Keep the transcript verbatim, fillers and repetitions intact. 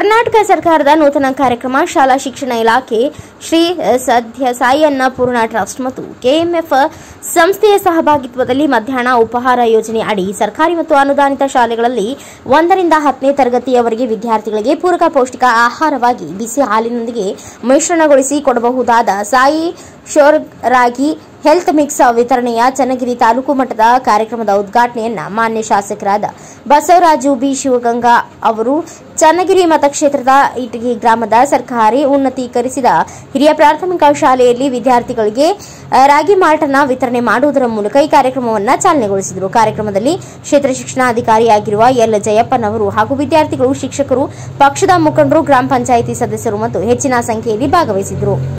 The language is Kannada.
ಕರ್ನಾಟಕ ಸರ್ಕಾರದ ನೂತನ ಕಾರ್ಯಕ್ರಮ ಶಾಲಾ ಶಿಕ್ಷಣ ಇಲಾಖೆ ಶ್ರೀ ಸತ್ಯ ಸಾಯಿ ಅನ್ನಪೂರ್ಣ ಟ್ರಸ್ಟ್ ಮತ್ತು ಕೆಎಂಎಫ್ ಸಂಸ್ಥೆಯ ಸಹಭಾಗಿತ್ವದಲ್ಲಿ ಮಧ್ಯಾಹ್ನ ಉಪಹಾರ ಯೋಜನೆ ಅಡಿ ಸರ್ಕಾರಿ ಮತ್ತು ಅನುದಾನಿತ ಶಾಲೆಗಳಲ್ಲಿ ಒಂದರಿಂದ ಹತ್ತನೇ ತರಗತಿಯವರೆಗೆ ವಿದ್ಯಾರ್ಥಿಗಳಿಗೆ ಪೂರಕ ಪೌಷ್ಟಿಕ ಆಹಾರವಾಗಿ ಬಿಸಿ ಹಾಲಿನೊಂದಿಗೆ ಮಿಶ್ರಣಗೊಳಿಸಿ ಕೊಡಬಹುದಾದ Sai sure ragi health mix ವಿತರಣೆಯ ಚನ್ನಗಿರಿ ತಾಲೂಕು ಮಟ್ಟದ ಕಾರ್ಯಕ್ರಮದ ಉದ್ಘಾಟನೆಯನ್ನ ಮಾನ್ಯ ಶಾಸಕರಾದ ಬಸವರಾಜು ಬಿ ಶಿವಗಂಗಾ ಅವರು ಚನ್ನಗಿರಿ ಮತಕ್ಷೇತ್ರದ ಇಟಗಿ ಗ್ರಾಮದ ಸರ್ಕಾರಿ ಉನ್ನತೀಕರಿಸಿದ ಹಿರಿಯ ಪ್ರಾಥಮಿಕ ಶಾಲೆಯಲ್ಲಿ ವಿದ್ಯಾರ್ಥಿಗಳಿಗೆ ರಾಗಿ ಮಾಲ್ಟ್ ಅನ್ನು ವಿತರಣೆ ಮಾಡುವುದರ ಮೂಲಕ ಈ ಕಾರ್ಯಕ್ರಮವನ್ನು ಚಾಲನೆಗೊಳಿಸಿದರು. ಕಾರ್ಯಕ್ರಮದಲ್ಲಿ ಕ್ಷೇತ್ರ ಶಿಕ್ಷಣಾಧಿಕಾರಿಯಾಗಿರುವ ಎಲ್ ಜಯಪ್ಪನವರು ಹಾಗೂ ವಿದ್ಯಾರ್ಥಿಗಳು, ಶಿಕ್ಷಕರು, ಪಕ್ಷದ ಮುಖಂಡರು, ಗ್ರಾಮ ಪಂಚಾಯಿತಿ ಸದಸ್ಯರು ಮತ್ತು ಹೆಚ್ಚಿನ ಸಂಖ್ಯೆಯಲ್ಲಿ ಭಾಗವಹಿಸಿದರು.